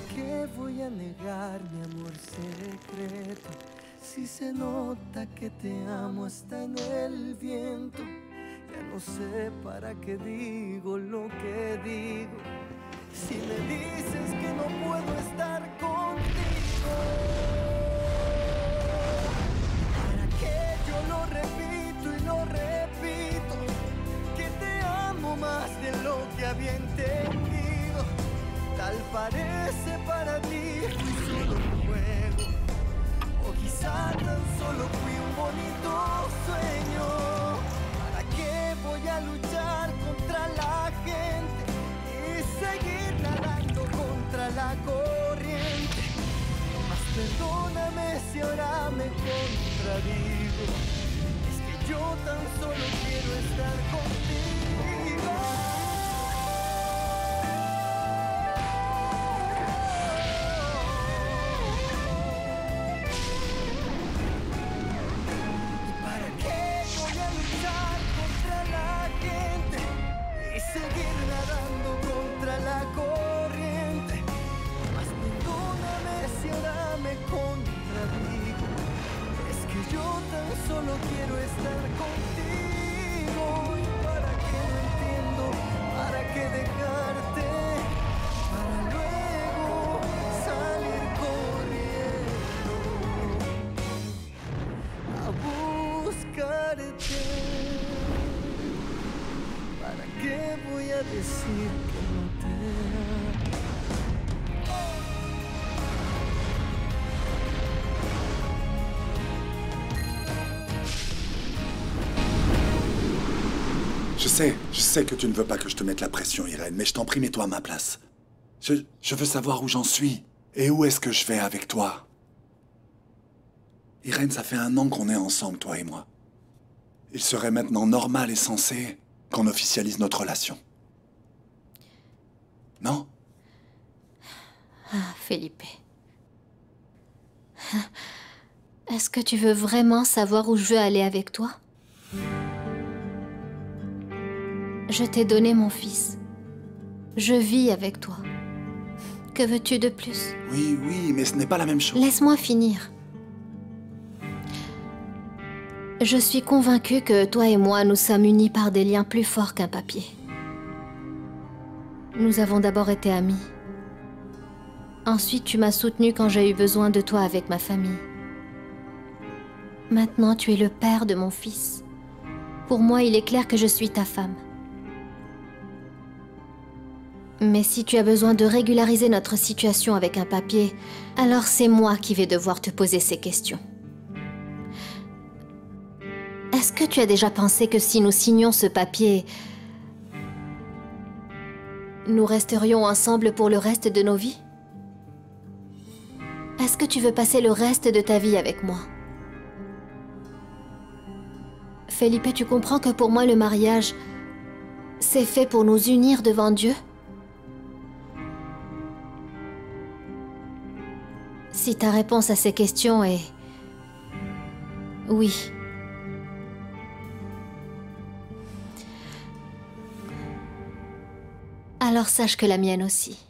qué voy a negar mi amor secreto? Si se nota que te amo hasta en el viento. Ya no sé para qué digo lo que digo. Si me dices que no puedo estar contigo, ¿para qué yo lo repito y lo repito? Que te amo más de lo que había entendido. Tal parece para ti fui solo un juego, o quizá tan solo fui un bonito sueño. ¿Para qué voy a luchar contra la gente y seguir nadando contra la corriente? Mas perdóname si ahora me contradigo. Es que yo tan solo quiero estar contigo. Seguir nadando contra la corriente. Mas perdóname si ahora me contradigo. Es que yo tan solo quiero estar contigo. Y para qué no entiendo, para qué dejarte, para luego salir corriendo a buscarte. ¿Para qué voy a decir que no te amo? Je sais que tu ne veux pas que je te mette la pression, Irène, mais je t'en prie, mets-toi à ma place. Je veux savoir où j'en suis et où est-ce que je vais avec toi. Irène, ça fait 1 an qu'on est ensemble, toi et moi. Il serait maintenant normal et sensé qu'on officialise notre relation. Non? Ah, Felipe. Est-ce que tu veux vraiment savoir où je veux aller avec toi? Je t'ai donné mon fils. Je vis avec toi. Que veux-tu de plus? Oui, oui, mais ce n'est pas la même chose. Laisse-moi finir. Je suis convaincue que toi et moi, nous sommes unis par des liens plus forts qu'un papier. Nous avons d'abord été amis. Ensuite, tu m'as soutenue quand j'ai eu besoin de toi avec ma famille. Maintenant, tu es le père de mon fils. Pour moi, il est clair que je suis ta femme. Mais si tu as besoin de régulariser notre situation avec un papier, alors c'est moi qui vais devoir te poser ces questions. Est-ce que tu as déjà pensé que si nous signions ce papier, nous resterions ensemble pour le reste de nos vies? Est-ce que tu veux passer le reste de ta vie avec moi? Felipe, tu comprends que pour moi, le mariage, c'est fait pour nous unir devant Dieu? Si ta réponse à ces questions est oui, alors sache que la mienne aussi.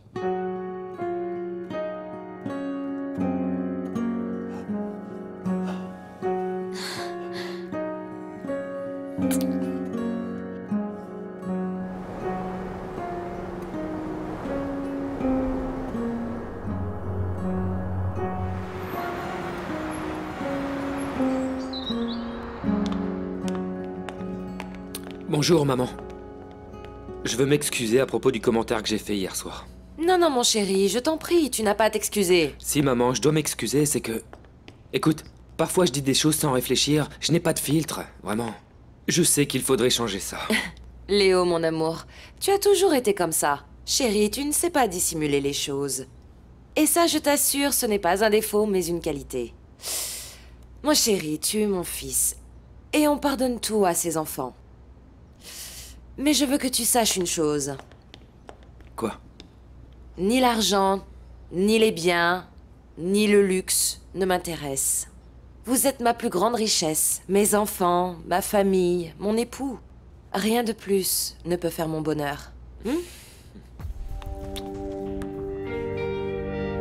Bonjour, maman. Je veux m'excuser à propos du commentaire que j'ai fait hier soir. Non, non, mon chéri, je t'en prie, tu n'as pas à t'excuser. Si, maman, je dois m'excuser, c'est que... Écoute, parfois je dis des choses sans réfléchir, je n'ai pas de filtre, vraiment. Je sais qu'il faudrait changer ça. Léo, mon amour, tu as toujours été comme ça. Chéri, tu ne sais pas dissimuler les choses. Et ça, je t'assure, ce n'est pas un défaut, mais une qualité. Mon chéri, tu es mon fils. Et on pardonne tout à ses enfants. Mais je veux que tu saches une chose. Quoi? Ni l'argent, ni les biens, ni le luxe ne m'intéressent. Vous êtes ma plus grande richesse, mes enfants, ma famille, mon époux. Rien de plus ne peut faire mon bonheur.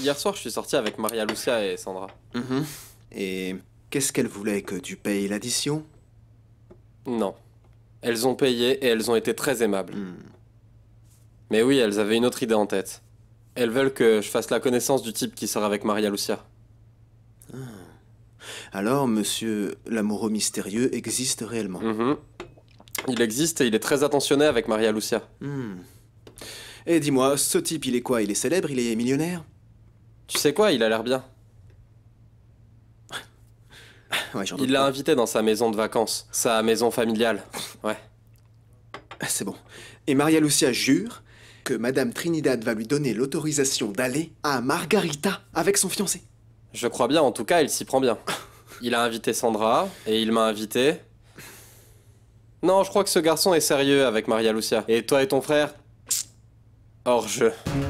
Hier soir, je suis sorti avec Maria Lucia et Sandra. Et qu'est-ce qu'elle voulait, que tu payes l'addition? Non. Elles ont payé et elles ont été très aimables. Mais oui, elles avaient une autre idée en tête. Elles veulent que je fasse la connaissance du type qui sort avec Maria Lucia. Alors, monsieur l'amoureux mystérieux existe réellement? Il existe et il est très attentionné avec Maria Lucia. Et dis-moi, ce type, il est quoi? Il est célèbre? Il est millionnaire? Tu sais quoi, il a l'air bien. Ouais, j'en doute Il l'a pas. invité dans sa maison de vacances, sa maison familiale. Ouais. C'est bon. Et Maria Lucia jure que Madame Trinidad va lui donner l'autorisation d'aller à Margarita avec son fiancé. Je crois bien, en tout cas, il s'y prend bien. Il a invité Sandra, et il m'a invité. Non, je crois que ce garçon est sérieux avec Maria Lucia. Et toi et ton frère? Hors jeu.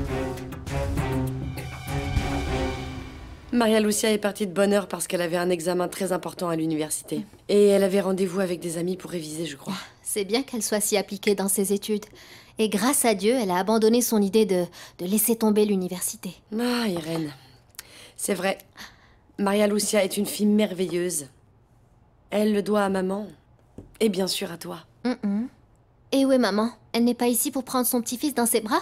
Maria Lucia est partie de bonne heure parce qu'elle avait un examen très important à l'université. Et elle avait rendez-vous avec des amis pour réviser, je crois. C'est bien qu'elle soit si appliquée dans ses études. Et grâce à Dieu, elle a abandonné son idée de laisser tomber l'université. Ah, Irène. C'est vrai. Maria Lucia est une fille merveilleuse. Elle le doit à maman. Et bien sûr à toi. Et où est maman? Elle n'est pas ici pour prendre son petit-fils dans ses bras?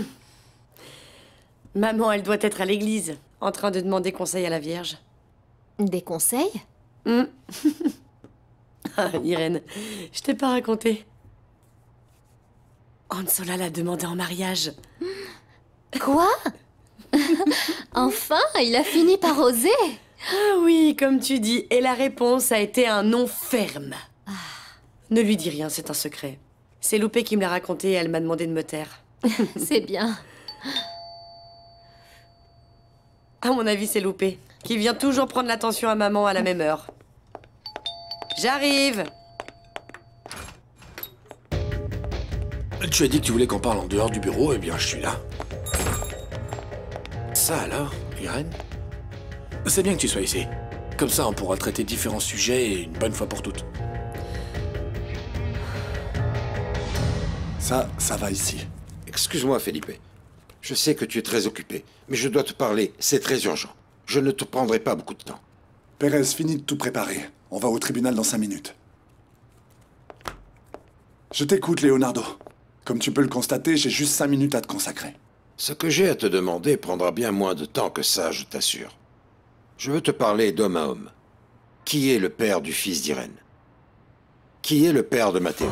Maman, elle doit être à l'église, en train de demander conseil à la Vierge. Des conseils? Ah, Irène, je t'ai pas raconté. Hansola l'a demandé en mariage. Quoi? Enfin, il a fini par oser. Ah oui, comme tu dis. Et la réponse a été un non ferme. Ne lui dis rien, c'est un secret. C'est Loupé qui me l'a raconté et elle m'a demandé de me taire. C'est bien. À mon avis, c'est Loupé, qui vient toujours prendre l'attention à maman à la même heure. J'arrive! Tu as dit que tu voulais qu'on parle en dehors du bureau, eh bien je suis là. Ça alors, Irène? C'est bien que tu sois ici. Comme ça, on pourra traiter différents sujets une bonne fois pour toutes. Ça va ici. Excuse-moi, Felipe. Je sais que tu es très occupé, mais je dois te parler, c'est très urgent. Je ne te prendrai pas beaucoup de temps. Pérez, finis de tout préparer. On va au tribunal dans 5 minutes. Je t'écoute, Leonardo. Comme tu peux le constater, j'ai juste 5 minutes à te consacrer. Ce que j'ai à te demander prendra bien moins de temps que ça, je t'assure. Je veux te parler d'homme à homme. Qui est le père du fils d'Irène? Qui est le père de Matteo?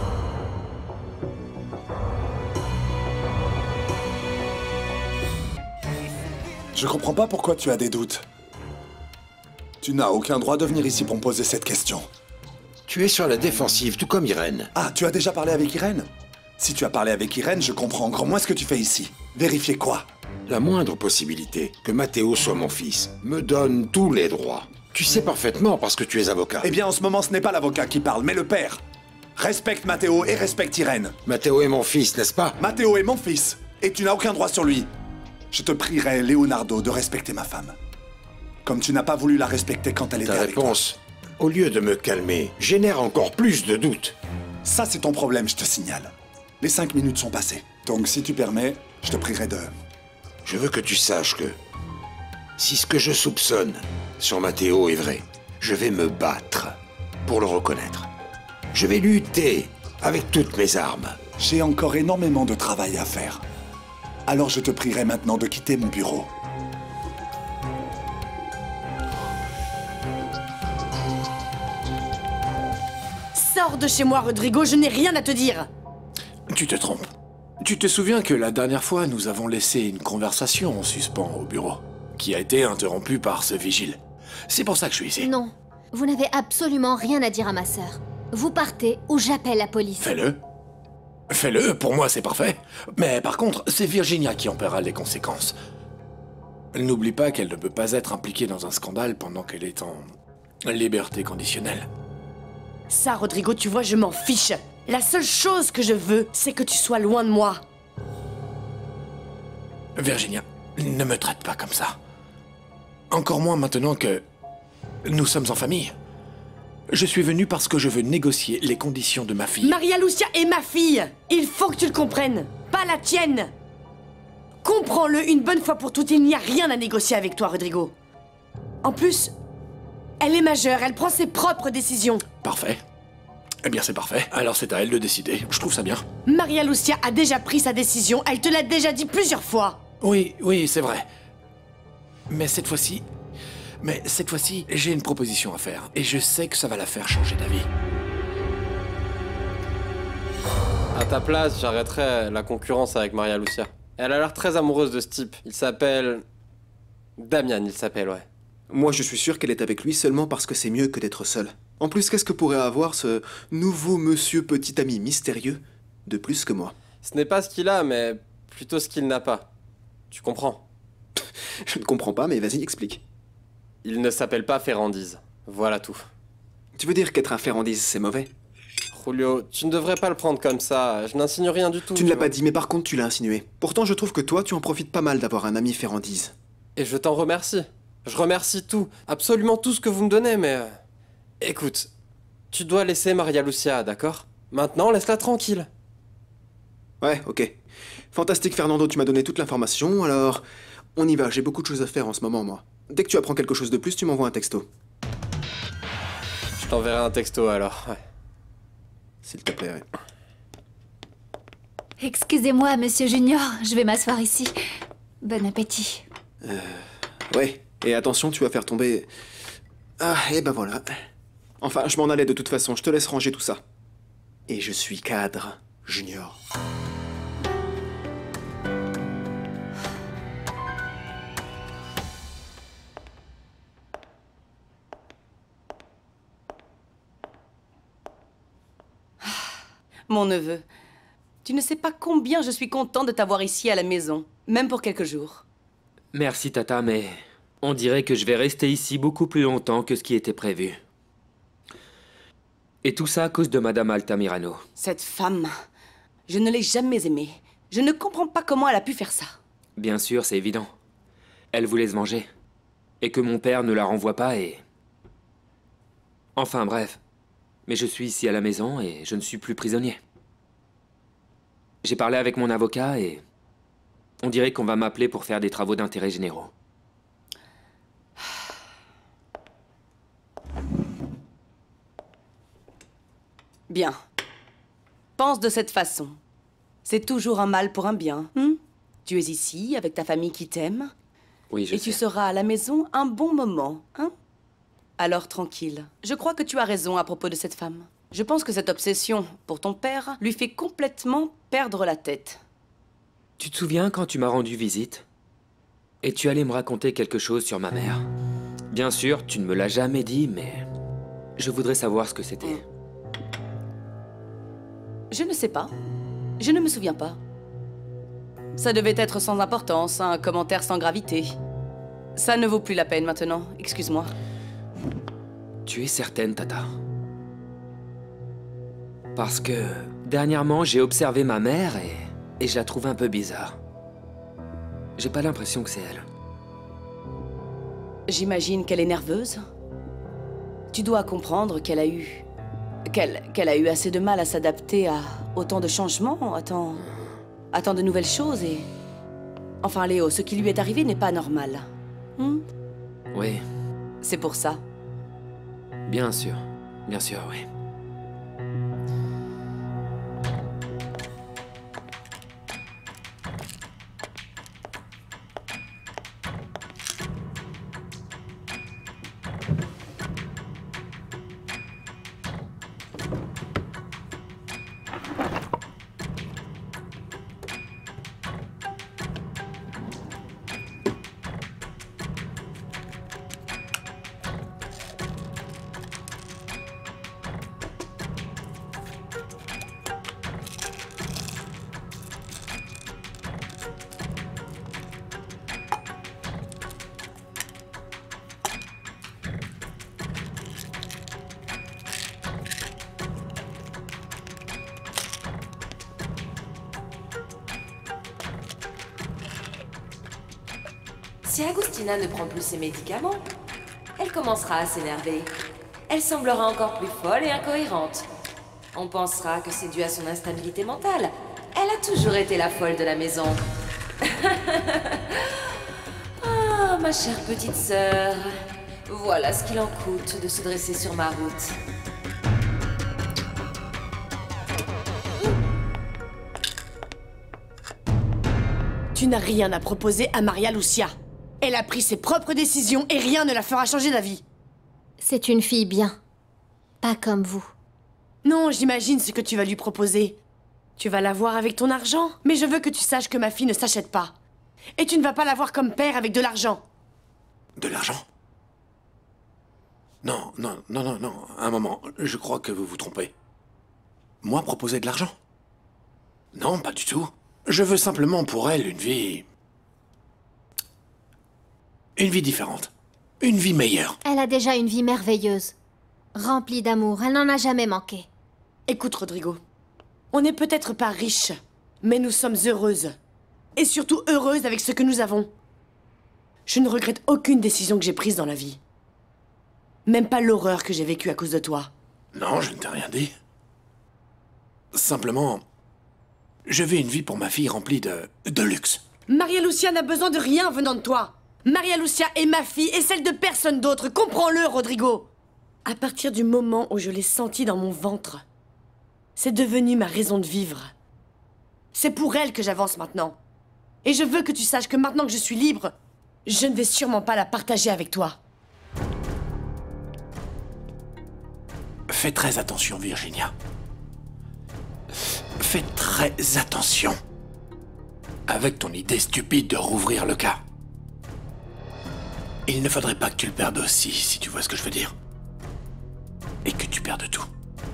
Je comprends pas pourquoi tu as des doutes. Tu n'as aucun droit de venir ici pour me poser cette question. Tu es sur la défensive, tout comme Irène. Ah, tu as déjà parlé avec Irène? Si tu as parlé avec Irène, je comprends encore moins ce que tu fais ici. Vérifier quoi? La moindre possibilité que Matteo soit mon fils me donne tous les droits. Tu sais parfaitement parce que tu es avocat. Eh bien, en ce moment, ce n'est pas l'avocat qui parle, mais le père. Respecte Matteo et respecte Irène. Matteo est mon fils, n'est-ce pas? Matteo est mon fils, et tu n'as aucun droit sur lui. Je te prierai, Leonardo, de respecter ma femme. Comme tu n'as pas voulu la respecter quand elle était Ta avec toi. réponse, au lieu de me calmer, génère encore plus de doutes. Ça, c'est ton problème, je te signale. Les 5 minutes sont passées. Donc, si tu permets, je te prierai de... Je veux que tu saches que si ce que je soupçonne sur Matteo est vrai, je vais me battre pour le reconnaître. Je vais lutter avec toutes mes armes. J'ai encore énormément de travail à faire. Alors je te prierai maintenant de quitter mon bureau. Sors de chez moi, Rodrigo, je n'ai rien à te dire. Tu te trompes. Tu te souviens que la dernière fois, nous avons laissé une conversation en suspens au bureau, qui a été interrompue par ce vigile. C'est pour ça que je suis ici. Non, vous n'avez absolument rien à dire à ma sœur. Vous partez ou j'appelle la police. Fais-le. Fais-le, pour moi c'est parfait. Mais par contre, c'est Virginia qui en paiera les conséquences. N'oublie pas qu'elle ne peut pas être impliquée dans un scandale pendant qu'elle est en liberté conditionnelle. Ça, Rodrigo, tu vois, je m'en fiche. La seule chose que je veux, c'est que tu sois loin de moi. Virginia, ne me traite pas comme ça. Encore moins maintenant que nous sommes en famille. Je suis venu parce que je veux négocier les conditions de ma fille. Maria Lucia est ma fille. Il faut que tu le comprennes. Pas la tienne. comprends-le une bonne fois pour toutes, il n'y a rien à négocier avec toi, Rodrigo. En plus, elle est majeure, elle prend ses propres décisions. Parfait. Eh bien, c'est parfait. Alors, c'est à elle de décider. Je trouve ça bien. Maria Lucia a déjà pris sa décision, elle te l'a déjà dit plusieurs fois. Oui, c'est vrai. Mais cette fois-ci, j'ai une proposition à faire. Et je sais que ça va la faire changer d'avis. À ta place, j'arrêterais la concurrence avec Maria Lucia. Elle a l'air très amoureuse de ce type. Il s'appelle... Damian, il s'appelle, ouais. Moi, je suis sûr qu'elle est avec lui seulement parce que c'est mieux que d'être seule. En plus, qu'est-ce que pourrait avoir ce nouveau monsieur petit ami mystérieux de plus que moi? Ce n'est pas ce qu'il a, mais plutôt ce qu'il n'a pas. Tu comprends? Je ne comprends pas, mais vas-y, explique. Il ne s'appelle pas Ferrandise. Voilà tout. Tu veux dire qu'être un Ferrandise, c'est mauvais? Julio, tu ne devrais pas le prendre comme ça. Je n'insinue rien du tout. Tu ne l'as pas dit, mais par contre, tu l'as insinué. Pourtant, je trouve que toi, tu en profites pas mal d'avoir un ami Ferrandise. Et je t'en remercie. Je remercie tout, absolument tout ce que vous me donnez, mais... Écoute, tu dois laisser Maria Lucia, d'accord? Maintenant, laisse-la tranquille. Ouais, ok. Fantastique, Fernando, tu m'as donné toute l'information, alors... On y va, j'ai beaucoup de choses à faire en ce moment, moi. Dès que tu apprends quelque chose de plus, tu m'envoies un texto. Je t'enverrai un texto, alors, ouais. S'il te plaît, ouais. Excusez-moi, monsieur Junior, je vais m'asseoir ici. Bon appétit. Ouais, et attention, tu vas faire tomber... Ah, et ben voilà. Enfin, je m'en allais de toute façon, je te laisse ranger tout ça. Et je suis cadre, Junior. Mon neveu, tu ne sais pas combien je suis content de t'avoir ici à la maison, même pour quelques jours. Merci, Tata, mais on dirait que je vais rester ici beaucoup plus longtemps que ce qui était prévu. Et tout ça à cause de Madame Altamirano. Cette femme, je ne l'ai jamais aimée. Je ne comprends pas comment elle a pu faire ça. Bien sûr, c'est évident. Elle voulait se venger. Et que mon père ne la renvoie pas et... Enfin, bref. Mais je suis ici à la maison et je ne suis plus prisonnier. J'ai parlé avec mon avocat et... On dirait qu'on va m'appeler pour faire des travaux d'intérêt généraux. Bien. Pense de cette façon. C'est toujours un mal pour un bien. Tu es ici, avec ta famille qui t'aime. Oui, je sais. Et tu seras à la maison un bon moment, hein? Alors tranquille. Je crois que tu as raison à propos de cette femme. Je pense que cette obsession pour ton père lui fait complètement perdre la tête. Tu te souviens quand tu m'as rendu visite? Et tu allais me raconter quelque chose sur ma mère. Bien sûr, tu ne me l'as jamais dit, mais... Je voudrais savoir ce que c'était. Je ne sais pas. Je ne me souviens pas. Ça devait être sans importance, un commentaire sans gravité. Ça ne vaut plus la peine maintenant, excuse-moi. Tu es certaine, Tata? Parce que... Dernièrement, j'ai observé ma mère et je la trouve un peu bizarre. J'ai pas l'impression que c'est elle. J'imagine qu'elle est nerveuse. Tu dois comprendre qu'elle a eu... qu'elle a eu assez de mal à s'adapter à autant de changements, à tant de nouvelles choses et... Enfin, Léo, ce qui lui est arrivé n'est pas normal. Oui. C'est pour ça. Bien sûr, oui. Si Agustina ne prend plus ses médicaments, elle commencera à s'énerver. Elle semblera encore plus folle et incohérente. On pensera que c'est dû à son instabilité mentale. Elle a toujours été la folle de la maison. Ah, ma chère petite sœur. Voilà ce qu'il en coûte de se dresser sur ma route. Tu n'as rien à proposer à Maria Lucia. Elle a pris ses propres décisions et rien ne la fera changer d'avis. C'est une fille bien. Pas comme vous. Non, j'imagine ce que tu vas lui proposer. Tu vas la voir avec ton argent, mais je veux que tu saches que ma fille ne s'achète pas. Et tu ne vas pas la voir comme père avec de l'argent. De l'argent? Non, un moment, je crois que vous vous trompez. Moi proposer de l'argent? Non, pas du tout. Je veux simplement pour elle une vie... Une vie différente. Une vie meilleure. Elle a déjà une vie merveilleuse. Remplie d'amour, elle n'en a jamais manqué. Écoute, Rodrigo. On n'est peut-être pas riches, mais nous sommes heureuses. Et surtout heureuses avec ce que nous avons. Je ne regrette aucune décision que j'ai prise dans la vie. Même pas l'horreur que j'ai vécue à cause de toi. Non, je ne t'ai rien dit. Simplement, je veux une vie pour ma fille remplie de luxe. Maria Lucia n'a besoin de rien venant de toi. Maria Lucia est ma fille et celle de personne d'autre. Comprends-le, Rodrigo. À partir du moment où je l'ai sentie dans mon ventre, c'est devenu ma raison de vivre. C'est pour elle que j'avance maintenant. Et je veux que tu saches que maintenant que je suis libre, je ne vais sûrement pas la partager avec toi. Fais très attention, Virginia. Fais très attention. Avec ton idée stupide de rouvrir le cas. Il ne faudrait pas que tu le perdes aussi, si tu vois ce que je veux dire. Et que tu perdes tout.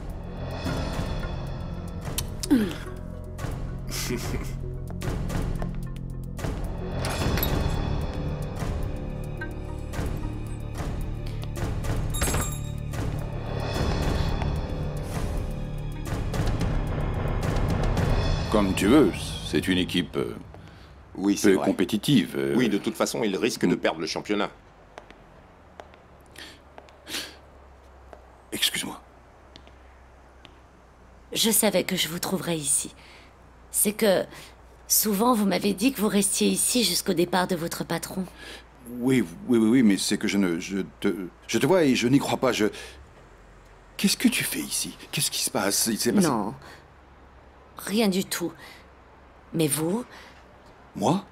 Comme tu veux, c'est une équipe oui, c'est peu vrai. compétitive. Oui, de toute façon, il risque de perdre le championnat. Excuse-moi. Je savais que je vous trouverais ici. C'est que souvent vous m'avez dit que vous restiez ici jusqu'au départ de votre patron. Oui, mais c'est que je te vois et je n'y crois pas. Qu'est-ce que tu fais ici? Qu'est-ce qui se passe? Il s'est passé... Non, rien du tout. Mais vous? Moi?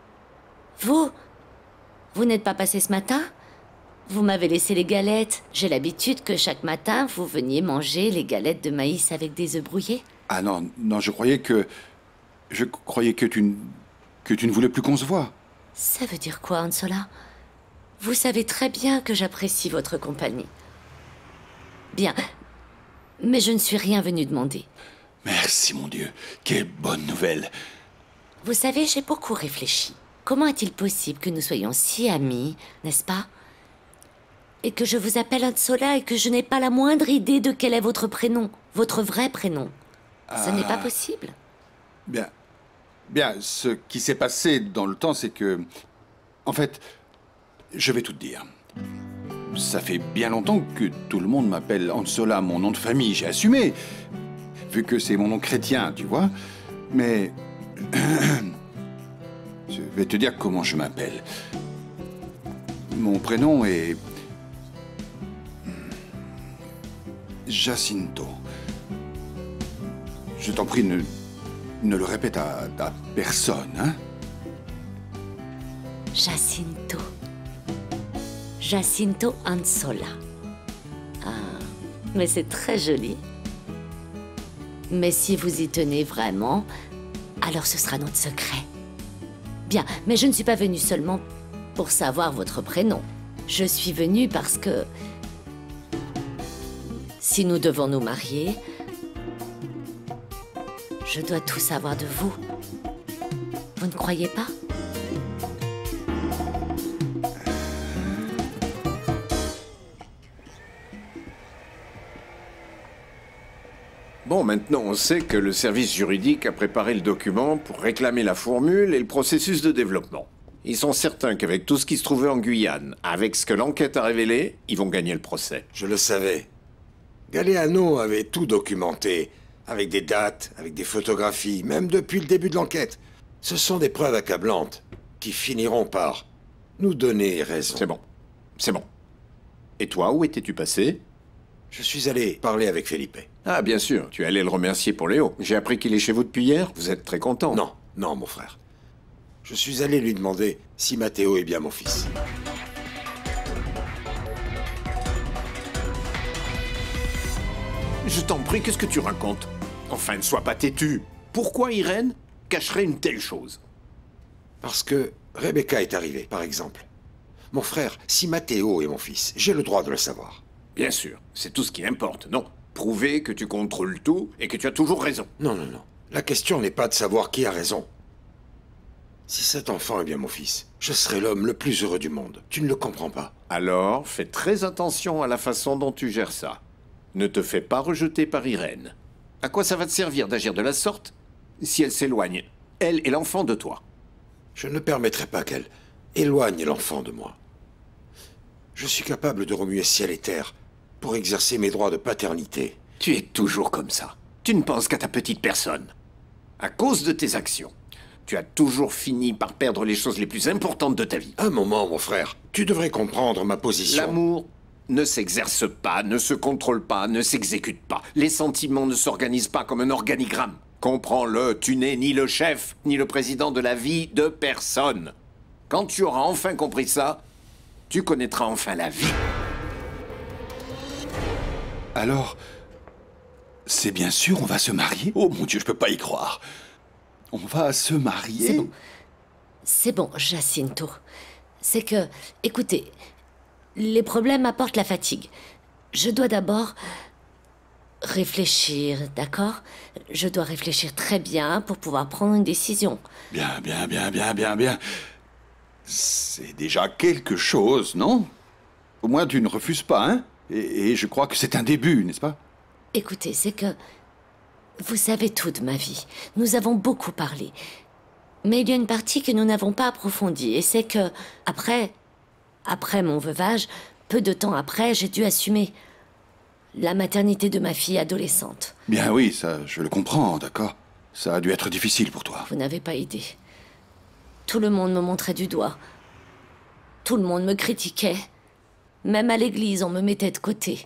Vous n'êtes pas passé ce matin? Vous m'avez laissé les galettes. J'ai l'habitude que chaque matin, vous veniez manger les galettes de maïs avec des œufs brouillés. Ah non, je croyais que... Je croyais que tu ne voulais plus qu'on se voie. Ça veut dire quoi, Ansola? Vous savez très bien que j'apprécie votre compagnie. Bien, mais je ne suis rien venue demander. Merci, mon Dieu. Quelle bonne nouvelle. Vous savez, j'ai beaucoup réfléchi. Comment est-il possible que nous soyons si amis, n'est-ce pas? Et que je vous appelle Ansola et que je n'ai pas la moindre idée de quel est votre prénom, votre vrai prénom. Ce n'est pas possible. Bien, ce qui s'est passé dans le temps, c'est que... En fait, je vais tout te dire. Ça fait bien longtemps que tout le monde m'appelle Ansola, mon nom de famille. J'ai assumé, vu que c'est mon nom chrétien, tu vois. Mais... je vais te dire comment je m'appelle. Mon prénom est... Jacinto. Je t'en prie, ne le répète à personne, hein? Jacinto. Jacinto Ansola. Ah, mais c'est très joli. Mais si vous y tenez vraiment, alors ce sera notre secret. Bien, mais je ne suis pas venue seulement pour savoir votre prénom. Je suis venue parce que... Si nous devons nous marier, je dois tout savoir de vous. Vous ne croyez pas? Bon, maintenant on sait que le service juridique a préparé le document pour réclamer la formule et le processus de développement. Ils sont certains qu'avec tout ce qui se trouvait en Guyane, avec ce que l'enquête a révélé, ils vont gagner le procès. Je le savais. Galeano avait tout documenté, avec des dates, avec des photographies, même depuis le début de l'enquête. Ce sont des preuves accablantes. qui finiront par nous donner raison. C'est bon. C'est bon. Et toi, où étais-tu passé? Je suis allé parler avec Felipe. Ah, bien sûr. Tu es allé le remercier pour Léo. J'ai appris qu'il est chez vous depuis hier. Vous êtes très content. Non, non, mon frère. Je suis allé lui demander si Matteo est bien mon fils. Je t'en prie, qu'est-ce que tu racontes? Enfin, ne sois pas têtu. Pourquoi Irène cacherait une telle chose? Parce que Rebecca est arrivée, par exemple. Mon frère, si Matteo est mon fils, j'ai le droit de le savoir. Bien sûr, c'est tout ce qui importe, non? Prouver que tu contrôles tout et que tu as toujours raison. Non, non, non. La question n'est pas de savoir qui a raison. Si cet enfant est bien mon fils, je serai l'homme le plus heureux du monde. Tu ne le comprends pas. Alors, fais très attention à la façon dont tu gères ça. Ne te fais pas rejeter par Irène. À quoi ça va te servir d'agir de la sorte si elle s'éloigne, elle et l'enfant de toi? Je ne permettrai pas qu'elle éloigne l'enfant de moi. Je suis capable de remuer ciel et terre pour exercer mes droits de paternité. Tu es toujours comme ça. Tu ne penses qu'à ta petite personne. À cause de tes actions, tu as toujours fini par perdre les choses les plus importantes de ta vie. Un moment, mon frère. Tu devrais comprendre ma position. L'amour ne s'exerce pas, ne se contrôle pas, ne s'exécute pas. Les sentiments ne s'organisent pas comme un organigramme. Comprends-le, tu n'es ni le chef, ni le président de la vie de personne. Quand tu auras enfin compris ça, tu connaîtras enfin la vie. Alors, c'est bien sûr, on va se marier? Oh mon Dieu, je peux pas y croire. On va se marier? C'est bon. C'est bon, Jacinto. C'est que, écoutez, les problèmes apportent la fatigue. Je dois d'abord réfléchir, d'accord? Je dois réfléchir très bien pour pouvoir prendre une décision. Bien. C'est déjà quelque chose, non? Au moins, tu ne refuses pas, hein? Et je crois que c'est un début, n'est-ce pas? Écoutez, c'est que... Vous savez tout de ma vie. Nous avons beaucoup parlé. Mais il y a une partie que nous n'avons pas approfondie, et c'est que, après mon veuvage, peu de temps après, j'ai dû assumer la maternité de ma fille adolescente. Bien oui, ça, je le comprends, d'accord? Ça a dû être difficile pour toi. Vous n'avez pas idée. Tout le monde me montrait du doigt. Tout le monde me critiquait. Même à l'église, on me mettait de côté.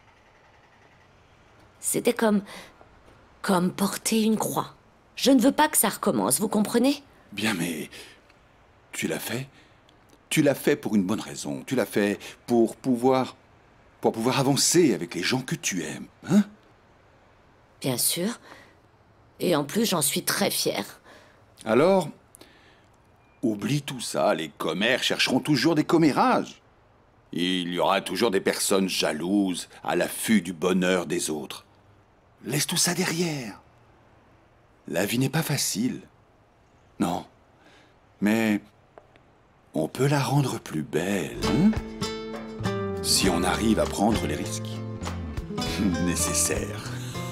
C'était comme porter une croix. Je ne veux pas que ça recommence, vous comprenez? Bien, mais... Tu l'as fait? Tu l'as fait pour une bonne raison. Tu l'as fait pour pouvoir avancer avec les gens que tu aimes, hein? Bien sûr. Et en plus, j'en suis très fière. Alors, oublie tout ça. Les commères chercheront toujours des commérages. Il y aura toujours des personnes jalouses, à l'affût du bonheur des autres. Laisse tout ça derrière. La vie n'est pas facile. Non. Mais on peut la rendre plus belle, hein? Si on arrive à prendre les risques nécessaires.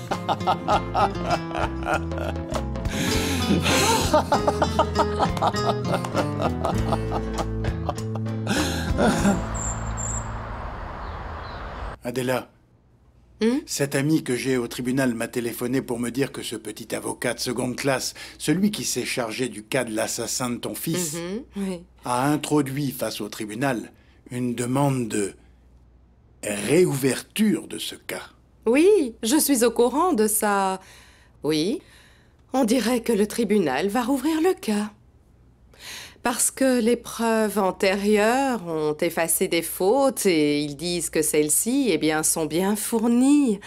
Adela, cet ami que j'ai au tribunal m'a téléphoné pour me dire que ce petit avocat de seconde classe, celui qui s'est chargé du cas de l'assassin de ton fils, Oui. a introduit face au tribunal une demande de réouverture de ce cas. Oui, je suis au courant de ça. Oui, on dirait que le tribunal va rouvrir le cas. Parce que les preuves antérieures ont effacé des fautes et ils disent que celles-ci, eh bien, sont bien fournies.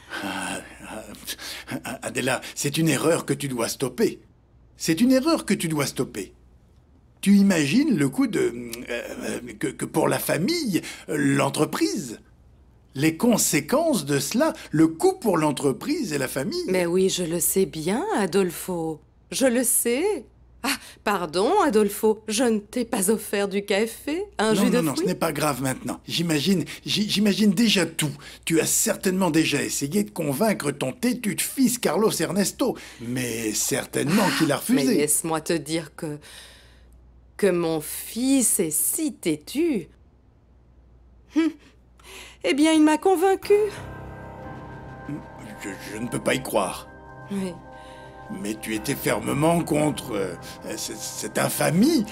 Adela, c'est une erreur que tu dois stopper. C'est une erreur que tu dois stopper. Tu imagines le coût que pour la famille, l'entreprise, les conséquences de cela, le coût pour l'entreprise et la famille. Mais oui, je le sais bien, Adolfo. Je le sais. Ah, pardon, Adolfo, je ne t'ai pas offert du café, un jus de fruits? Non, ce n'est pas grave maintenant. J'imagine déjà tout. Tu as certainement déjà essayé de convaincre ton têtu de fils Carlos Ernesto, mais certainement qu'il a refusé. Mais laisse-moi te dire que mon fils est si têtu. Eh bien, il m'a convaincu. Je ne peux pas y croire. Oui. Mais tu étais fermement contre cette infamie,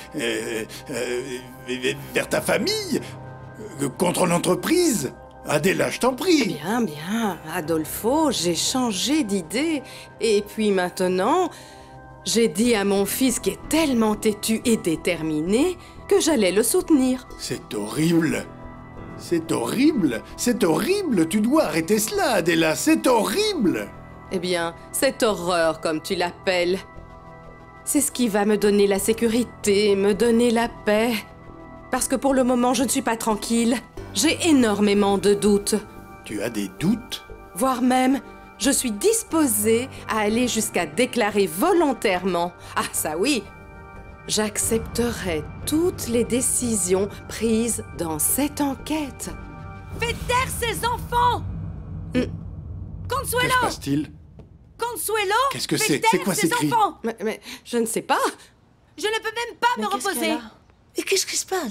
vers ta famille, contre l'entreprise. Adela, je t'en prie. Bien, bien, Adolfo, j'ai changé d'idée. Et puis maintenant, j'ai dit à mon fils qui est tellement têtu et déterminé que j'allais le soutenir. C'est horrible. C'est horrible. C'est horrible. Tu dois arrêter cela, Adela. C'est horrible. Eh bien, cette horreur, comme tu l'appelles, c'est ce qui va me donner la sécurité, me donner la paix. Parce que pour le moment, je ne suis pas tranquille. J'ai énormément de doutes. Tu as des doutes? Voire même, je suis disposée à aller jusqu'à déclarer volontairement, ah ça oui, j'accepterai toutes les décisions prises dans cette enquête. Faites taire ces enfants! Consuelo! Que se passe-t-il? Consuelo! Qu'est-ce que c'est? C'est quoi ces cris? Mais je ne sais pas. Je ne peux même pas me reposer. Et qu'est-ce qui se passe?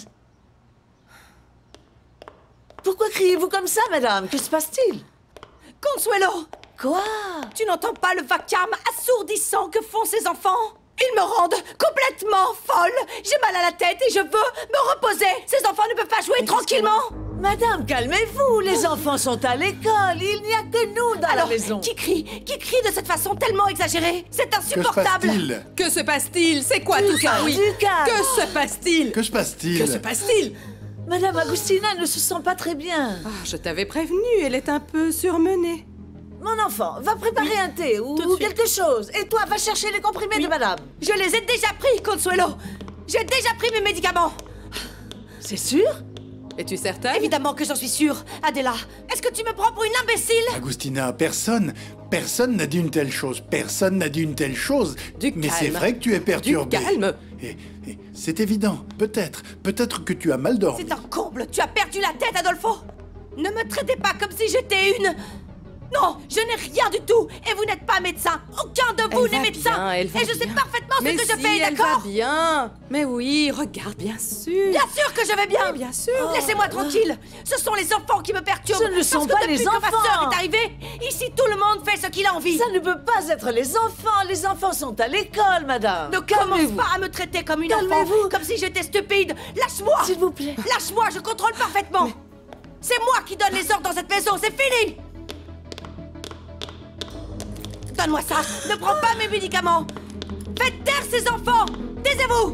Pourquoi criez-vous comme ça, madame? Que se passe-t-il? Consuelo! Quoi? Tu n'entends pas le vacarme assourdissant que font ces enfants? Ils me rendent complètement folle! J'ai mal à la tête et je veux me reposer! Ces enfants ne peuvent pas jouer tranquillement! Madame, calmez-vous! Les enfants sont à l'école! Il n'y a que nous dans la maison! Qui crie de cette façon tellement exagérée? C'est insupportable! Que se passe-t-il? C'est quoi tout ça? Oui. Que se passe-t-il? Que se passe-t-il? Que se passe-t-il? Madame Agustina ne se sent pas très bien. Ah, je t'avais prévenu, elle est un peu surmenée. Mon enfant, va préparer un thé ou quelque chose. Et toi, va chercher les comprimés de madame. Je les ai déjà pris, Consuelo. J'ai déjà pris mes médicaments. C'est sûr? Es-tu certaine? Évidemment que j'en suis sûre. Adela, est-ce que tu me prends pour une imbécile? Agustina, personne n'a dit une telle chose. Personne n'a dit une telle chose. Mais c'est vrai que tu es perturbée. Du calme. Et c'est évident. Peut-être que tu as mal dormi. C'est un comble. Tu as perdu la tête, Adolfo. Ne me traitez pas comme si j'étais une... Non, je n'ai rien du tout. Et vous n'êtes pas médecin. Aucun de vous n'est médecin. Et je sais parfaitement ce que je fais, d'accord? Elle va bien. Mais oui, regarde, bien sûr. Bien sûr que je vais bien. Oui, bien sûr. Laissez-moi tranquille. Ce sont les enfants qui me perturbent. Ce ne sont pas les enfants. Parce que depuis que ma sœur est arrivée, ici tout le monde fait ce qu'il a envie. Ça ne peut pas être les enfants. Les enfants sont à l'école, madame. Ne commence pas à me traiter comme une enfant. Comme si j'étais stupide. Lâche-moi. S'il vous plaît. Lâche-moi, je contrôle parfaitement. C'est moi qui donne les ordres dans cette maison. C'est fini. Donne-moi ça. Ne prends pas mes médicaments. Faites taire ces enfants. Taisez-vous.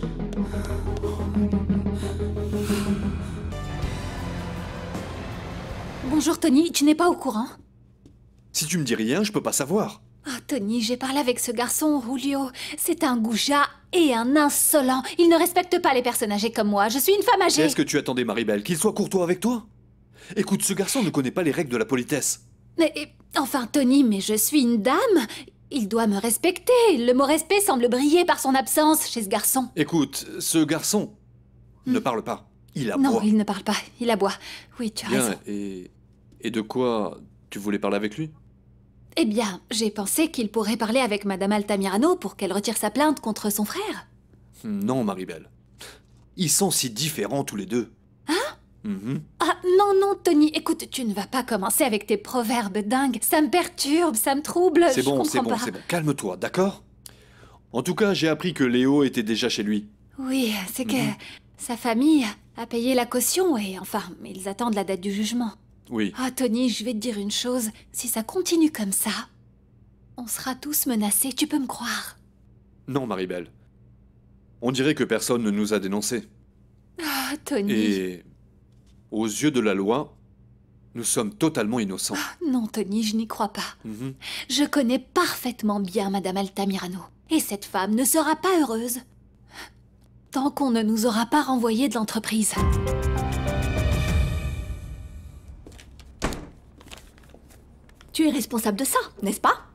Bonjour Tony, tu n'es pas au courant? Si tu me dis rien, je peux pas savoir. Ah Tony, j'ai parlé avec ce garçon, Julio. C'est un goujat et un insolent. Il ne respecte pas les personnes âgées comme moi. Je suis une femme âgée. Est-ce que tu attendais, Maribel, qu'il soit courtois avec toi? Écoute, ce garçon ne connaît pas les règles de la politesse. Mais, enfin, Tony, mais je suis une dame. Il doit me respecter. Le mot respect semble briller par son absence chez ce garçon. Écoute, ce garçon ne parle pas. Il aboie. Non, il ne parle pas. Il aboie. Oui, tu as raison. Et de quoi tu voulais parler avec lui? Eh bien, j'ai pensé qu'il pourrait parler avec Madame Altamirano pour qu'elle retire sa plainte contre son frère. Non, Maribel. Ils sont si différents tous les deux. Hein? Ah, non, Tony, écoute, tu ne vas pas commencer avec tes proverbes dingues. Ça me perturbe, ça me trouble. C'est bon. Calme-toi, d'accord? En tout cas, j'ai appris que Léo était déjà chez lui. Oui, c'est que sa famille a payé la caution et enfin, ils attendent la date du jugement. Oui. Ah, Tony, je vais te dire une chose. Si ça continue comme ça, on sera tous menacés, tu peux me croire. Non, Maribel. On dirait que personne ne nous a dénoncés. Ah, Tony. Et aux yeux de la loi, nous sommes totalement innocents. Non, Tony, je n'y crois pas. Je connais parfaitement bien Madame Altamirano. Et cette femme ne sera pas heureuse tant qu'on ne nous aura pas renvoyés de l'entreprise. Tu es responsable de ça, n'est-ce pas?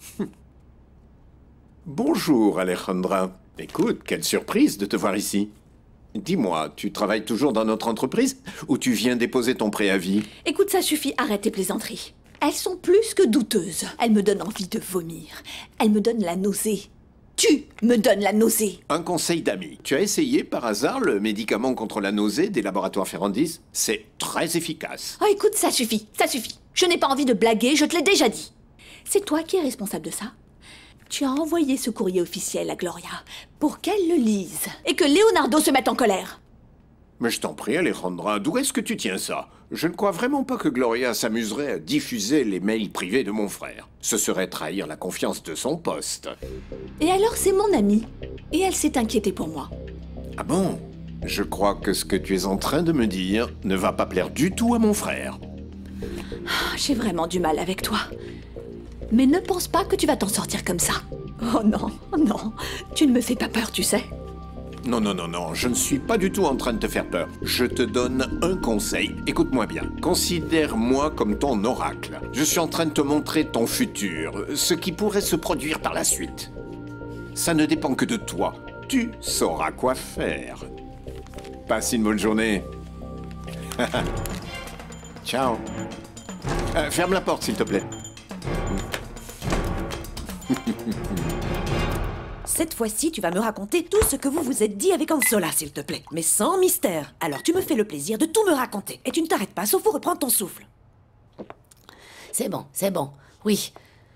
Bonjour, Alejandra. Écoute, quelle surprise de te voir ici. Dis-moi, tu travailles toujours dans notre entreprise ou tu viens déposer ton préavis? Écoute, ça suffit, arrête tes plaisanteries. Elles sont plus que douteuses. Elles me donnent envie de vomir. Elles me donnent la nausée. Tu me donnes la nausée. Un conseil d'ami. Tu as essayé par hasard le médicament contre la nausée des laboratoires Ferrandis? C'est très efficace. Oh, écoute, ça suffit, ça suffit. Je n'ai pas envie de blaguer, je te l'ai déjà dit. C'est toi qui es responsable de ça. Tu as envoyé ce courrier officiel à Gloria pour qu'elle le lise et que Leonardo se mette en colère. Mais je t'en prie, Alejandra, d'où est-ce que tu tiens ça? Je ne crois vraiment pas que Gloria s'amuserait à diffuser les mails privés de mon frère. Ce serait trahir la confiance de son poste. Et alors c'est mon amie. Et elle s'est inquiétée pour moi. Ah bon? Je crois que ce que tu es en train de me dire ne va pas plaire du tout à mon frère. J'ai vraiment du mal avec toi. Mais ne pense pas que tu vas t'en sortir comme ça. Oh non, non, tu ne me fais pas peur, tu sais. Non, non, non, non, je ne suis pas du tout en train de te faire peur. Je te donne un conseil. Écoute-moi bien. Considère-moi comme ton oracle. Je suis en train de te montrer ton futur, ce qui pourrait se produire par la suite. Ça ne dépend que de toi. Tu sauras quoi faire. Passe une bonne journée. Ciao. Ferme la porte, s'il te plaît. Cette fois-ci, tu vas me raconter tout ce que vous vous êtes dit avec Ansola, s'il te plaît. Mais sans mystère. Alors tu me fais le plaisir de tout me raconter. Et tu ne t'arrêtes pas, sauf pour reprendre ton souffle. C'est bon. Oui.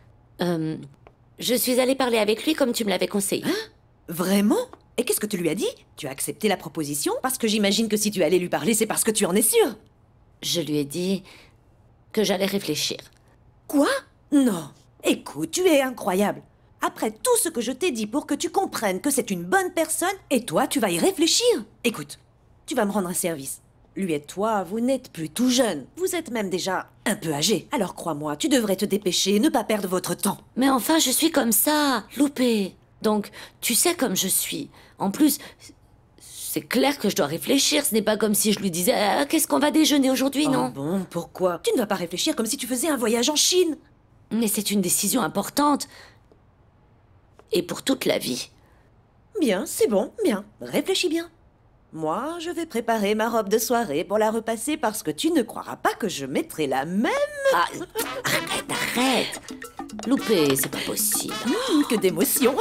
Je suis allée parler avec lui comme tu me l'avais conseillé. Hein? Vraiment? Et qu'est-ce que tu lui as dit? Tu as accepté la proposition? Parce que j'imagine que si tu allais lui parler, c'est parce que tu en es sûre. Je lui ai dit que j'allais réfléchir. Quoi? Non. Écoute, tu es incroyable. Après tout ce que je t'ai dit pour que tu comprennes que c'est une bonne personne, et toi, tu vas y réfléchir. Écoute, tu vas me rendre un service. Lui et toi, vous n'êtes plus tout jeune. Vous êtes même déjà un peu âgé. Alors crois-moi, tu devrais te dépêcher et ne pas perdre votre temps. Mais enfin, je suis comme ça, loupé. Donc, tu sais comme je suis. En plus, c'est clair que je dois réfléchir. Ce n'est pas comme si je lui disais « Qu'est-ce qu'on va déjeuner aujourd'hui, non ?» Bon, pourquoi? Tu ne vas pas réfléchir comme si tu faisais un voyage en Chine. Mais c'est une décision importante. Et pour toute la vie. Bien, c'est bon, bien. Réfléchis bien. Moi, je vais préparer ma robe de soirée pour la repasser parce que tu ne croiras pas que je mettrai la même... Ah, arrête. Loupé, c'est pas possible. Que d'émotion.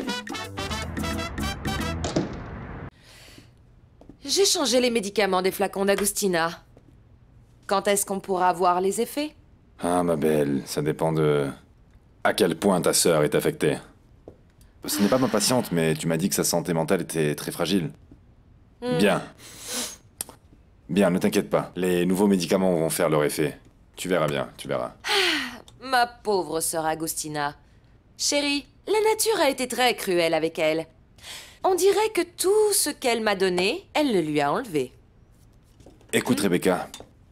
J'ai changé les médicaments des flacons d'Agustina. Quand est-ce qu'on pourra voir les effets? Ah, ma belle, ça dépend de... à quel point ta sœur est affectée. Ce n'est pas ma patiente, mais tu m'as dit que sa santé mentale était très fragile. Bien. Bien, ne t'inquiète pas. Les nouveaux médicaments vont faire leur effet. Tu verras bien, tu verras. Ma pauvre sœur Agustina. Chérie, la nature a été très cruelle avec elle. On dirait que tout ce qu'elle m'a donné, elle le lui a enlevé. Écoute, Rebecca.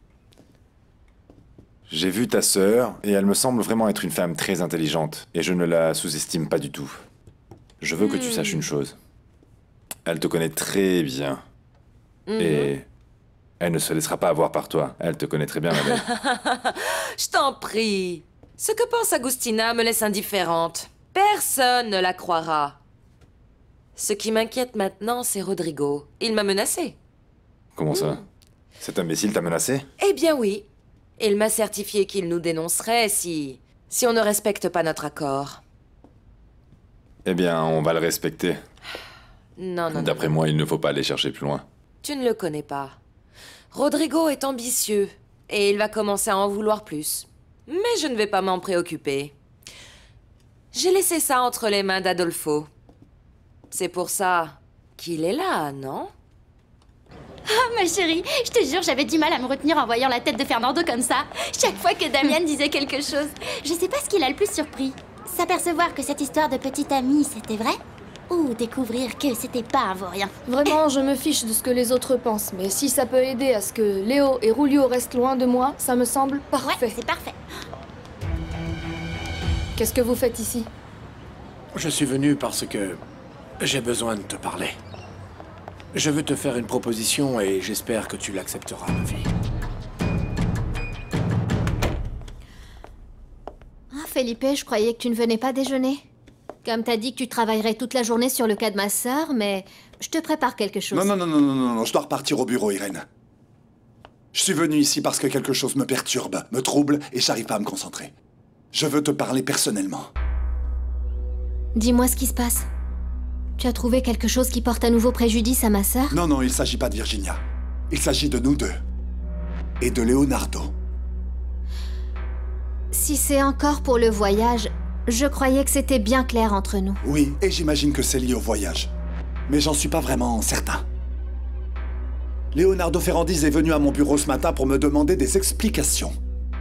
J'ai vu ta sœur, et elle me semble vraiment être une femme très intelligente, et je ne la sous-estime pas du tout. Je veux que tu saches une chose. Elle te connaît très bien. Et elle ne se laissera pas avoir par toi. Elle te connaît très bien, ma belle. Je t'en prie. Ce que pense Agustina me laisse indifférente. Personne ne la croira. Ce qui m'inquiète maintenant, c'est Rodrigo. Il m'a menacé. Comment ça? Cet imbécile t'a menacé? Eh bien oui. Il m'a certifié qu'il nous dénoncerait si on ne respecte pas notre accord. Eh bien, on va le respecter. Non. D'après moi, il ne faut pas aller chercher plus loin. Tu ne le connais pas. Rodrigo est ambitieux, et il va commencer à en vouloir plus. Mais je ne vais pas m'en préoccuper. J'ai laissé ça entre les mains d'Adolfo. C'est pour ça qu'il est là, non? Oh, ma chérie, je te jure, j'avais du mal à me retenir en voyant la tête de Fernando comme ça. Chaque fois que Damian disait quelque chose. Je sais pas ce qui l'a le plus surpris. S'apercevoir que cette histoire de petite amie, c'était vrai? Ou découvrir que c'était pas un vaurien? Vraiment, je me fiche de ce que les autres pensent, mais si ça peut aider à ce que Léo et Rulio restent loin de moi, ça me semble parfait. Ouais, c'est parfait. Qu'est-ce que vous faites ici? Je suis venu parce que j'ai besoin de te parler. Je veux te faire une proposition et j'espère que tu l'accepteras, ma fille. Ah, Felipe, je croyais que tu ne venais pas déjeuner. Comme t'as dit que tu travaillerais toute la journée sur le cas de ma sœur, mais je te prépare quelque chose. Non, je dois repartir au bureau, Irène. Je suis venu ici parce que quelque chose me perturbe, me trouble et j'arrive pas à me concentrer. Je veux te parler personnellement. Dis-moi ce qui se passe. Tu as trouvé quelque chose qui porte à nouveau préjudice à ma sœur? Non, il s'agit pas de Virginia. Il s'agit de nous deux. Et de Leonardo. Si c'est encore pour le voyage, Je croyais que c'était bien clair entre nous. Oui, et j'imagine que c'est lié au voyage. Mais j'en suis pas vraiment certain. Leonardo Ferrandis est venu à mon bureau ce matin pour me demander des explications.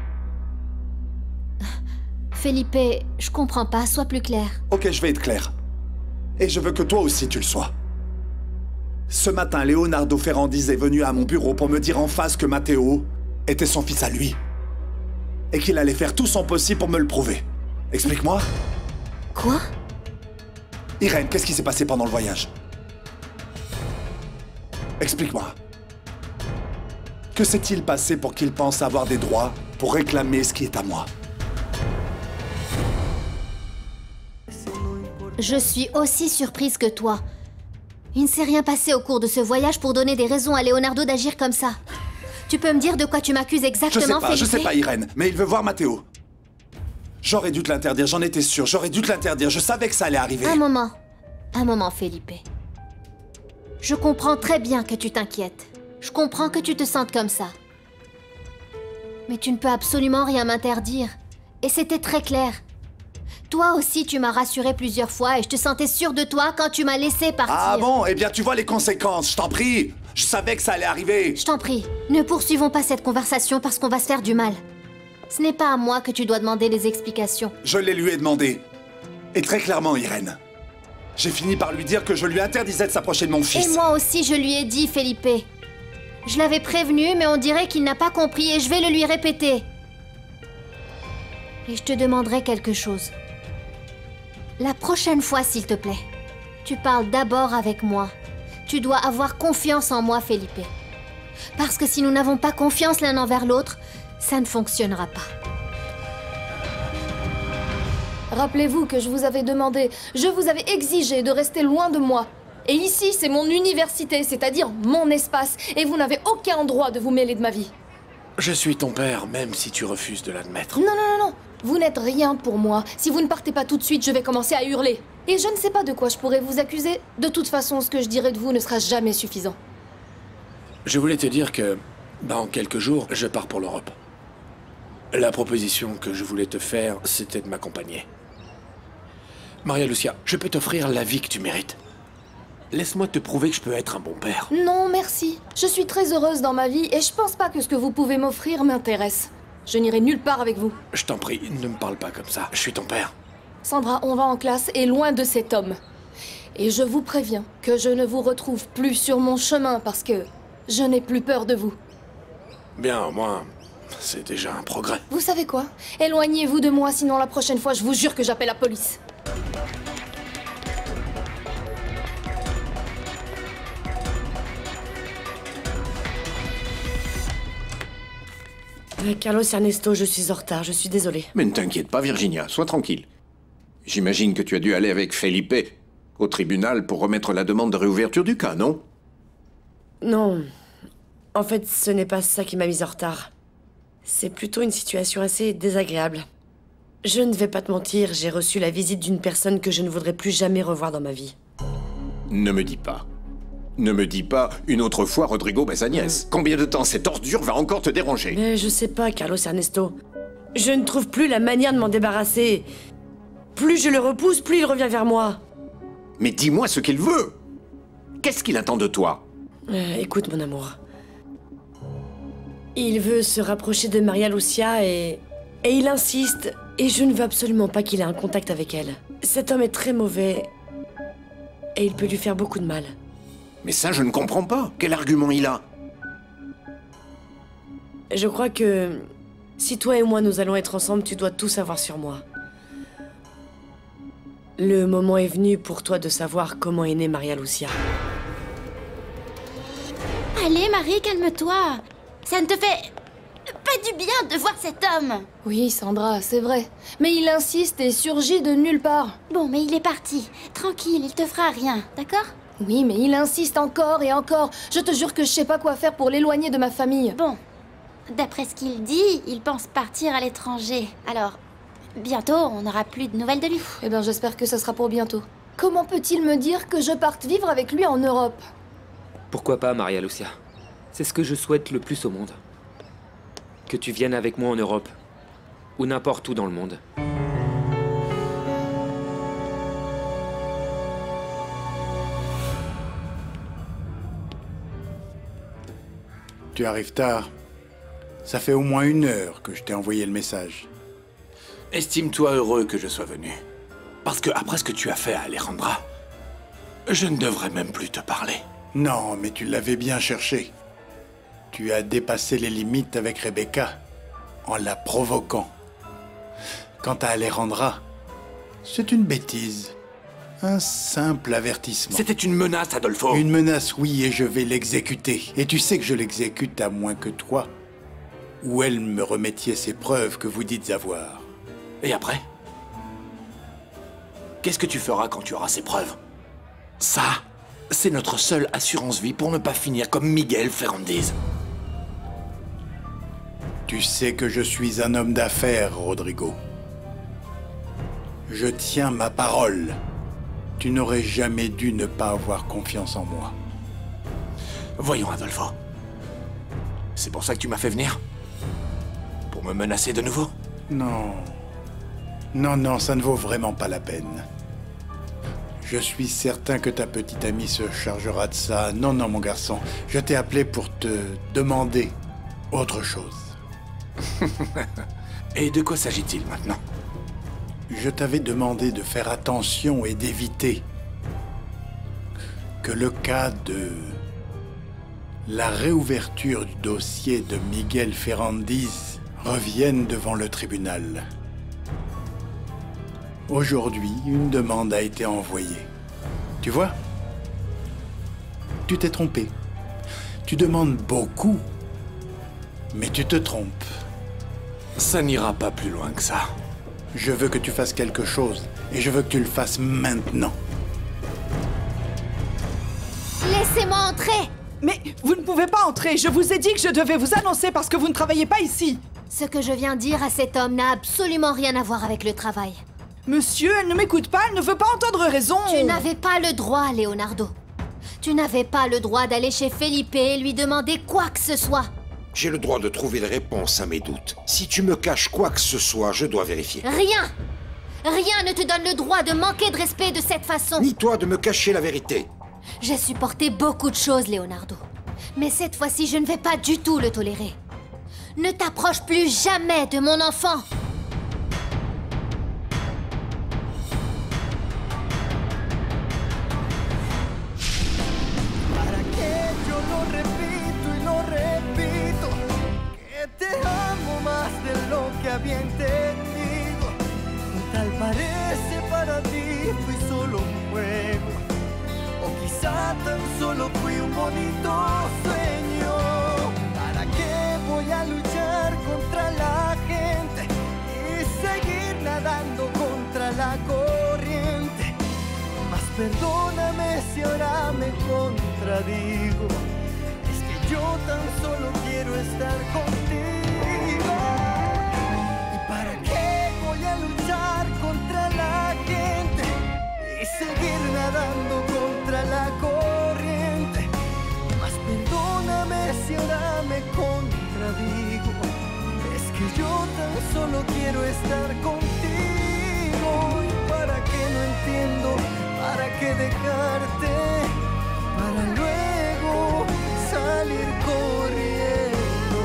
Felipe, je comprends pas, sois plus clair. Ok, je vais être clair. Et je veux que toi aussi tu le sois. Ce matin, Leonardo Ferrandis est venu à mon bureau pour me dire en face que Matteo était son fils à lui. Et qu'il allait faire tout son possible pour me le prouver. Explique-moi. Quoi? Irène, qu'est-ce qui s'est passé pendant le voyage? Explique-moi. Que s'est-il passé pour qu'il pense avoir des droits pour réclamer ce qui est à moi? Je suis aussi surprise que toi. Il ne s'est rien passé au cours de ce voyage pour donner des raisons à Leonardo d'agir comme ça. Tu peux me dire de quoi tu m'accuses exactement, Felipe? Je sais pas, Irène, mais il veut voir Matteo. J'aurais dû te l'interdire, j'en étais sûr, j'aurais dû te l'interdire, je savais que ça allait arriver. Un moment, Felipe. Je comprends très bien que tu t'inquiètes. Je comprends que tu te sentes comme ça. Mais tu ne peux absolument rien m'interdire. Et c'était très clair. Toi aussi, tu m'as rassuré plusieurs fois et je te sentais sûre de toi quand tu m'as laissé partir. Ah bon? Eh bien, tu vois les conséquences, je t'en prie. Je savais que ça allait arriver. Je t'en prie, ne poursuivons pas cette conversation parce qu'on va se faire du mal. Ce n'est pas à moi que tu dois demander des explications. Je les lui ai demandé. Et très clairement, Irène. J'ai fini par lui dire que je lui interdisais de s'approcher de mon fils. Et moi aussi, je lui ai dit, Felipe. Je l'avais prévenu, mais on dirait qu'il n'a pas compris et je vais le lui répéter. Et je te demanderai quelque chose. La prochaine fois, s'il te plaît, tu parles d'abord avec moi. Tu dois avoir confiance en moi, Felipe. Parce que si nous n'avons pas confiance l'un envers l'autre, ça ne fonctionnera pas. Rappelez-vous que je vous avais demandé, je vous avais exigé de rester loin de moi. Et ici, c'est mon université, c'est-à-dire mon espace, et vous n'avez aucun droit de vous mêler de ma vie. Je suis ton père, même si tu refuses de l'admettre. Non. Vous n'êtes rien pour moi. Si vous ne partez pas tout de suite, je vais commencer à hurler. Et je ne sais pas de quoi je pourrais vous accuser. De toute façon, ce que je dirai de vous ne sera jamais suffisant. Je voulais te dire que, dans quelques jours, je pars pour l'Europe. La proposition que je voulais te faire, c'était de m'accompagner. Maria Lucia, je peux t'offrir la vie que tu mérites. Laisse-moi te prouver que je peux être un bon père. Non, merci. Je suis très heureuse dans ma vie et je pense pas que ce que vous pouvez m'offrir m'intéresse. Je n'irai nulle part avec vous. Je t'en prie, ne me parle pas comme ça. Je suis ton père. Sandra, on va en classe et loin de cet homme. Et je vous préviens que je ne vous retrouve plus sur mon chemin parce que je n'ai plus peur de vous. Bien, au moins, c'est déjà un progrès. Vous savez quoi? Éloignez-vous de moi, sinon la prochaine fois, je vous jure que j'appelle la police. Carlos Ernesto, je suis en retard, je suis désolée. Mais ne t'inquiète pas, Virginia, sois tranquille. J'imagine que tu as dû aller avec Felipe au tribunal pour remettre la demande de réouverture du cas, non? Non. En fait, ce n'est pas ça qui m'a mise en retard. C'est plutôt une situation assez désagréable. Je ne vais pas te mentir, j'ai reçu la visite d'une personne que je ne voudrais plus jamais revoir dans ma vie. Ne me dis pas. Ne me dis pas une autre fois Rodrigo Bazagnès. Combien de temps cette ordure va encore te déranger? Mais je sais pas, Carlos Ernesto. Je ne trouve plus la manière de m'en débarrasser. Plus je le repousse, plus il revient vers moi. Mais dis-moi ce qu'il veut. Qu'est-ce qu'il attend de toi? Écoute, mon amour. Il veut se rapprocher de Maria Lucia et il insiste. Et je ne veux absolument pas qu'il ait un contact avec elle. Cet homme est très mauvais. Et il peut lui faire beaucoup de mal. Mais ça, je ne comprends pas. Quel argument il a? Je crois que si toi et moi nous allons être ensemble, tu dois tout savoir sur moi. Le moment est venu pour toi de savoir comment est née Maria Lucia. Allez, Marie, calme-toi. Ça ne te fait pas du bien de voir cet homme. Oui, Sandra, c'est vrai. Mais il insiste et surgit de nulle part. Bon, mais il est parti. Tranquille, il te fera rien, d'accord? Oui, mais il insiste encore et encore. Je te jure que je sais pas quoi faire pour l'éloigner de ma famille. Bon, d'après ce qu'il dit, il pense partir à l'étranger. Alors, bientôt, on n'aura plus de nouvelles de lui. Eh bien, j'espère que ça sera pour bientôt. Comment peut-il me dire que je parte vivre avec lui en Europe? Pourquoi pas, Maria Lucia? C'est ce que je souhaite le plus au monde. Que tu viennes avec moi en Europe. Ou n'importe où dans le monde. Tu arrives tard. Ça fait au moins 1 heure que je t'ai envoyé le message. Estime-toi heureux que je sois venu. Parce que après ce que tu as fait à Alejandra, je ne devrais même plus te parler. Non, mais tu l'avais bien cherché. Tu as dépassé les limites avec Rebecca, en la provoquant. Quant à Alejandra, c'est une bêtise. Un simple avertissement. C'était une menace, Adolfo. Une menace, oui, et je vais l'exécuter. Et tu sais que je l'exécute à moins que toi, ou elle me remettiez ces preuves que vous dites avoir. Et après? Qu'est-ce que tu feras quand tu auras ces preuves? Ça, c'est notre seule assurance vie pour ne pas finir comme Miguel Ferrandiz. Tu sais que je suis un homme d'affaires, Rodrigo. Je tiens ma parole. Tu n'aurais jamais dû ne pas avoir confiance en moi. Voyons, Adolfo. C'est pour ça que tu m'as fait venir? Pour me menacer de nouveau? Non. Non, non, ça ne vaut vraiment pas la peine. Je suis certain que ta petite amie se chargera de ça. Non, non, mon garçon. Je t'ai appelé pour te demander autre chose. Et de quoi s'agit-il maintenant? Je t'avais demandé de faire attention et d'éviter que le cas de la réouverture du dossier de Miguel Ferrandiz revienne devant le tribunal. Aujourd'hui, une demande a été envoyée. Tu vois? Tu t'es trompé. Tu demandes beaucoup, mais tu te trompes. Ça n'ira pas plus loin que ça. Je veux que tu fasses quelque chose, et je veux que tu le fasses maintenant. Laissez-moi entrer! Mais vous ne pouvez pas entrer. Je vous ai dit que je devais vous annoncer parce que vous ne travaillez pas ici. Ce que je viens dire à cet homme n'a absolument rien à voir avec le travail. Monsieur, elle ne m'écoute pas, elle ne veut pas entendre raison. Tu n'avais pas le droit, Leonardo. Tu n'avais pas le droit d'aller chez Felipe et lui demander quoi que ce soit. J'ai le droit de trouver des réponses à mes doutes. Si tu me caches quoi que ce soit, je dois vérifier. Rien! Rien ne te donne le droit de manquer de respect de cette façon. Ni toi de me cacher la vérité. J'ai supporté beaucoup de choses, Leonardo. Mais cette fois-ci, je ne vais pas du tout le tolérer. Ne t'approche plus jamais de mon enfant! Había entendido, tal parece para ti fui solo un juego, o quizá tan solo fui un bonito sueño. ¿Para qué voy a luchar contra la gente y seguir nadando contra la corriente? Mas perdóname si ahora me contradigo, es que yo tan solo quiero estar contigo. Contra la gente y seguir nadando contra la corriente. Mas perdóname si ahora me contradigo, es que yo tan solo quiero estar contigo. Y para qué no entiendo, para qué dejarte, para luego salir corriendo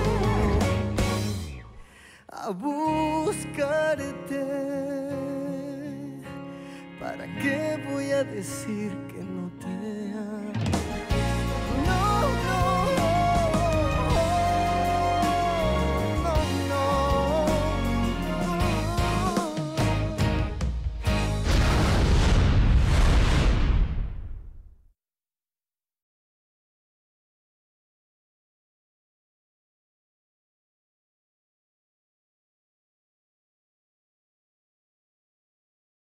a buscarte. ¿Para qué voy a decir que no te amo?